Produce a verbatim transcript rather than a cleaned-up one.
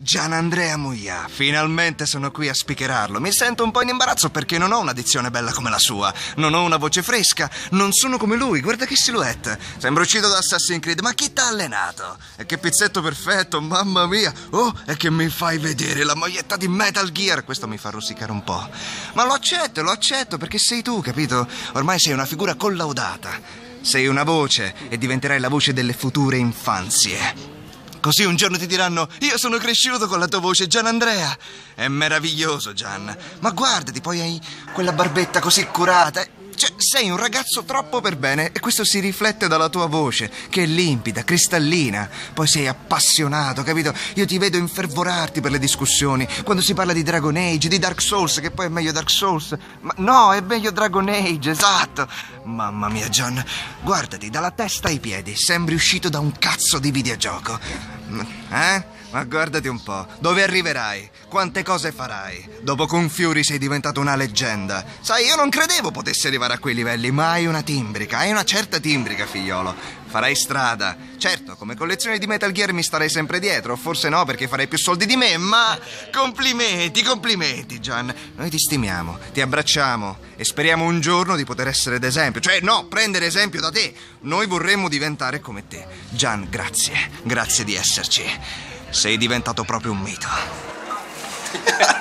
Gianandrea Muglia, finalmente sono qui a spicherarlo. Mi sento un po' in imbarazzo perché non ho una dizione bella come la sua, non ho una voce fresca, non sono come lui, guarda che silhouette. Sembra uscito da Assassin's Creed, ma chi t'ha allenato? E che pizzetto perfetto, mamma mia. Oh, e che mi fai vedere la maglietta di Metal Gear. Questo mi fa rosicare un po'. Ma lo accetto, lo accetto perché sei tu, capito? Ormai sei una figura collaudata. Sei una voce e diventerai la voce delle future infanzie. Così un giorno ti diranno: io sono cresciuto con la tua voce, Gianandrea. È meraviglioso, Gian. Ma guardati, poi hai quella barbetta così curata. Cioè, sei un ragazzo troppo per bene e questo si riflette dalla tua voce, che è limpida, cristallina. Poi sei appassionato, capito? Io ti vedo infervorarti per le discussioni. Quando si parla di Dragon Age, di Dark Souls, che poi è meglio Dark Souls. Ma no, è meglio Dragon Age, esatto. Mamma mia, Gian, guardati, dalla testa ai piedi, sembri uscito da un cazzo di videogioco. Eh? Ma guardati un po', dove arriverai? Quante cose farai? Dopo Kung Fury sei diventato una leggenda. Sai, io non credevo potessi arrivare a quei livelli, ma hai una timbrica, hai una certa timbrica, figliolo. Farai strada. Certo, come collezione di Metal Gear mi starei sempre dietro, forse no perché farei più soldi di me, ma complimenti, complimenti, Gian. Noi ti stimiamo, ti abbracciamo e speriamo un giorno di poter essere d'esempio. Cioè, no, prendere esempio da te. Noi vorremmo diventare come te. Gian, grazie, grazie di esserci. Sei diventato proprio un mito.